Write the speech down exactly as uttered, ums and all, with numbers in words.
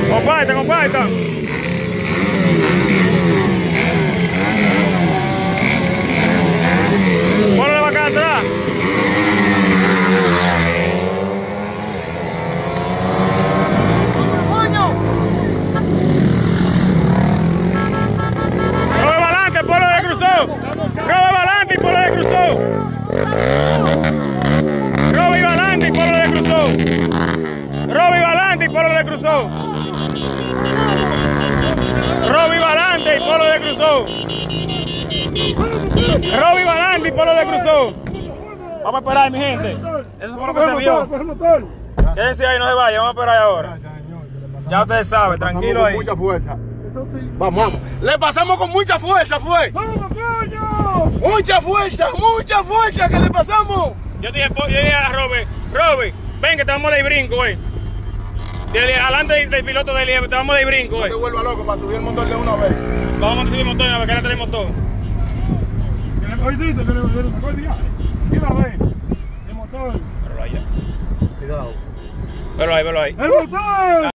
Compartan, compartan. Ponle la acá atrás. Robe Valante, Polo de Cruzó. Robe Valante y Polo de Cruzó. Robe Valante y Polo de Cruzó. Robe Valante y Polo de Cruzó. Robe Valante y Polo de Cruzó. Robe Valante y Polo de Cruzó. Vamos a esperar, mi gente. Eso fue lo que se vio. Quédense ahí, no se vaya, vamos a esperar ahora. Ya ustedes saben, tranquilo ahí. Mucha fuerza. Vamos, vamos. Le pasamos con mucha fuerza, fue. ¡Vamos, coño! Mucha fuerza, mucha fuerza que le pasamos. Yo dije, yo dije a Robe, Robe, ven que te vamos a dar brinco, güey. Adelante del, del piloto del I E M, te vamos a dar brinco, güey. No te vuelva loco para subir el motor de una vez. Vamos a subir el motor, a ver que le traemos todo. Que le cogí dito, que le sacó el viaje. Mira, ve. El motor. Pero ahí, Cuidado. pero ahí, pero ahí. ¡El motor!